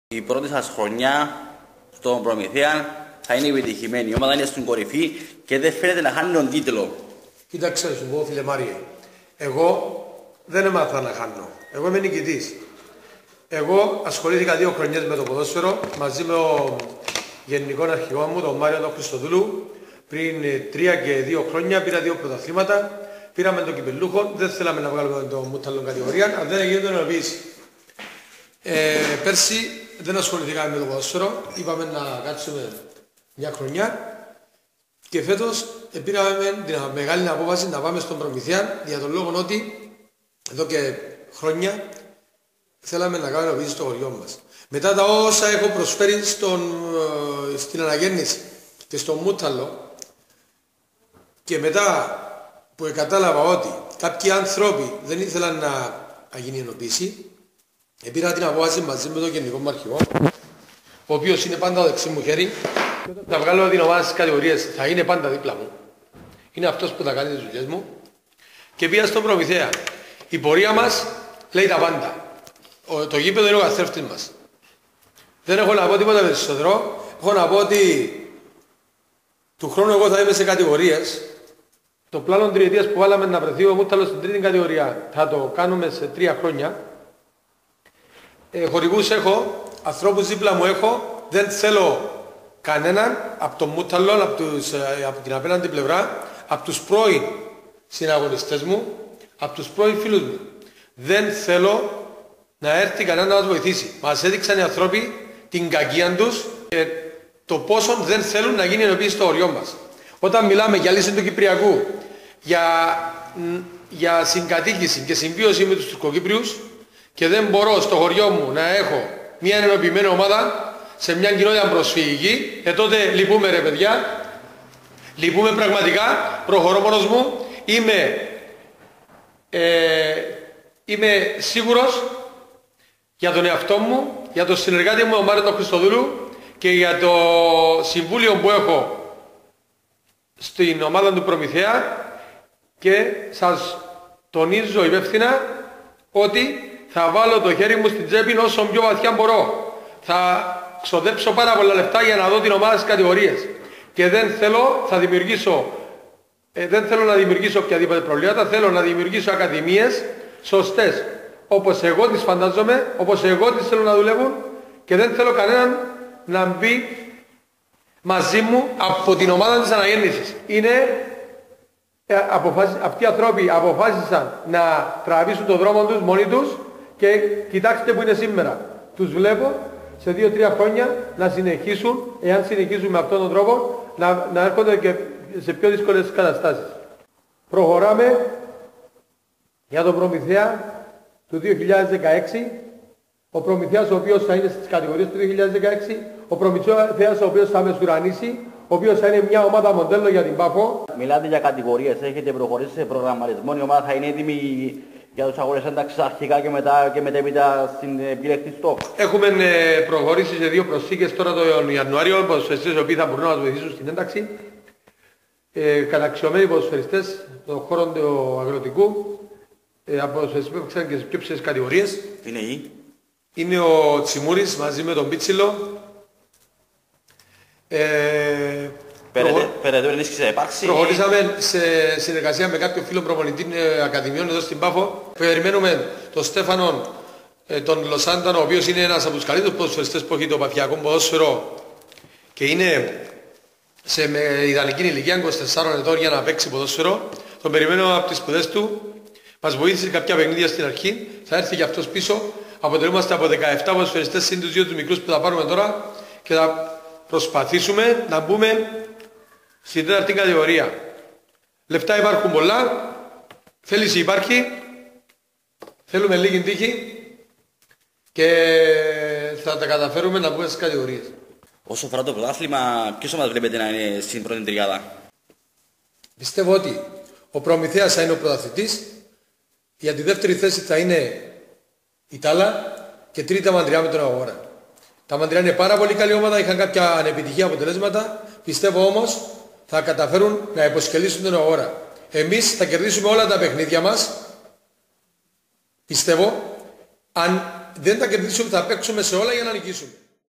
Η πρώτη σας χρονιά στον Προμηθέα θα είναι επιτυχημένη. Η ομάδα είναι στην κορυφή και δεν φαίνεται να χάνει τον τίτλο. Κοίταξε, σου πω, φίλε Μάριε, εγώ δεν έμαθα να χάνω. Εγώ είμαι νικητής. Εγώ ασχολήθηκα 2 χρονιές με το ποδόσφαιρο μαζί με τον γενικό αρχηγό μου, τον Μάριο τον Χριστοδούλου. Πριν 3 και 2 χρόνια πήρα 2 πρωταθλήματα. Πήραμε τον κυπελούχο. Δεν θέλαμε να βγάλουμε τον μούταλο κατηγορία, αλλά δεν έγινε τον ενοποίηση. Πέρσι δεν ασχοληθήκαμε με το ποδόσφαιρο. Είπαμε να κάτσουμε μια χρονιά. Και φέτος πήραμε την μεγάλη απόφαση να πάμε στον Προμηθέα για τον λόγο ότι εδώ και χρόνια θέλαμε να κάνουμε ενοποίηση στο χωριό μας. Μετά τα όσα έχω προσφέρει στην αναγέννηση και στο μούταλο και μετά που κατάλαβα ότι κάποιοι άνθρωποι δεν ήθελαν να γίνει ενοποίηση, πήρα την απόφαση μαζί με τον γενικό μου αρχηγό, ο οποίος είναι πάντα το δεξί μου χέρι. Θα βγάλω την ομάδα στις κατηγορίες, θα είναι πάντα δίπλα μου. Είναι αυτός που θα κάνει τις δουλειές μου. Και πήγα στον Προμηθέα. Η πορεία μας λέει τα πάντα. Το γήπεδο είναι ο καθρέφτης μας. Δεν έχω να πω τίποτα περισσότερο. Έχω να πω ότι του χρόνου εγώ θα είμαι σε κατηγορίες. Το πλάνο τριετίας που βάλαμε να βρεθεί ο Μούταλος στην 3η κατηγορία θα το κάνουμε σε 3 χρόνια. Χορηγούς έχω, ανθρώπους δίπλα μου έχω. Δεν θέλω κανέναν από τον Μούταλο, από την απέναντι πλευρά, από τους πρώην συναγωνιστές μου, από τους πρώην φίλους μου. Δεν θέλω να έρθει κανένα να μας βοηθήσει. Μας έδειξαν οι άνθρωποι την κακία τους και το πόσο δεν θέλουν να γίνει ενοποίηση στο χωριό μας. Όταν μιλάμε για λύση του Κυπριακού, για συγκατοίκηση και συμβίωση με τους Τουρκοκύπριους και δεν μπορώ στο χωριό μου να έχω μια ενοποιημένη ομάδα σε μια κοινότητα προσφυγική, τότε λυπούμε ρε παιδιά, λυπούμε πραγματικά, προχωρώ μόνος μου, είμαι σίγουρος για τον εαυτό μου, για τον συνεργάτη μου, τον Μάριο τον Χριστοδούλου και για το συμβούλιο που έχω στην ομάδα του Προμηθέα και σας τονίζω υπεύθυνα ότι θα βάλω το χέρι μου στην τσέπη όσο πιο βαθιά μπορώ. Θα ξοδέψω πάρα πολλά λεφτά για να δω την ομάδα στις κατηγορίες. Και δεν θέλω να δημιουργήσω οποιαδήποτε προβλήματα, θέλω να δημιουργήσω ακαδημίες σωστές. Όπως εγώ τις φαντάζομαι, όπως εγώ τις θέλω να δουλεύουν και δεν θέλω κανέναν να μπει μαζί μου από την ομάδα της αναγέννησης. Αυτοί οι άνθρωποι αποφάσισαν να τραβήσουν τον δρόμο τους μόνοι τους και κοιτάξτε που είναι σήμερα. Τους βλέπω σε 2-3 χρόνια να συνεχίσουν, εάν συνεχίσουν με αυτόν τον τρόπο, να έρχονται και σε πιο δύσκολες καταστάσεις. Προχωράμε για τον Προμηθέα του 2016, ο Προμηθέας ο οποίος θα είναι στις κατηγορίες του 2016, ο Προμηθέας ο οποίος θα μεσουρανίσει, ο οποίος θα είναι μια ομάδα μοντέλο για την Πάφο. Μιλάτε για κατηγορίες, έχετε προχωρήσει σε προγραμματισμό, η ομάδα θα είναι έτοιμη για τους αγώνες ένταξης αρχικά και μετέπειτα στην επιλεκτή στόχο. Έχουμε προχωρήσει σε 2 προσθήκες τώρα τον Ιανουάριο, ποδοσφαιριστές οι οποίοι θα μπορούν να μας βοηθήσουν στην ένταξη. Καταξιωμένοι ποδοσφαιριστές στον χώρο του αγροτικού, από ποδοσφαιριστές που έπαιξαν και σε πιο ψηλές κατηγορίες. Είναι ο Τσιμούρης μαζί με τον Πίτσιλο. Περαιτέρω ενίσχυση θα υπάρξει. Προχωρήσαμε σε συνεργασία με κάποιο φίλο προπονητή ακαδημιών εδώ στην Πάφο. Περιμένουμε τον Στέφανο, τον Λοσάνταν, ο οποίος είναι ένας από τους καλύτερους ποδοσφαιριστές που έχει το παθιακό ποδόσφαιρο και είναι σε ιδανική ηλικία 24 ετών για να παίξει ποδόσφαιρο. Τον περιμένουμε από τις σπουδές του. Μας βοήθησε κάποια παιχνίδια στην αρχή. Θα έρθει και αυτός πίσω. Αποτελούμαστε από 17 ποδοσφαιριστές συν τους 2 τους μικρούς που θα πάρουμε τώρα και θα προσπαθήσουμε να μπούμε στην 4η κατηγορία. Λεφτά υπάρχουν πολλά, θέληση υπάρχει, θέλουμε λίγη τύχη και θα τα καταφέρουμε να μπούμε στις κατηγορίες. Όσο αφορά το πρωτάθλημα, ποιος μας βλέπετε να είναι στην πρώτη τριάδα? Πιστεύω ότι ο Προμηθέας θα είναι ο πρωταθλητής, για τη δεύτερη θέση θα είναι η Τάλα και τρίτη τα Μαντριά με τον Αγόρα. Τα Μαντριά είναι πάρα πολύ καλή ομάδα, είχαν κάποια ανεπιτυχία αποτελέσματα, πιστεύω όμως θα καταφέρουν να υποσκελίσουν τον Αγόρα. Εμείς θα κερδίσουμε όλα τα παιχνίδια μας, πιστεύω, αν δεν τα κερδίσουμε, θα παίξουμε σε όλα για να νικήσουμε.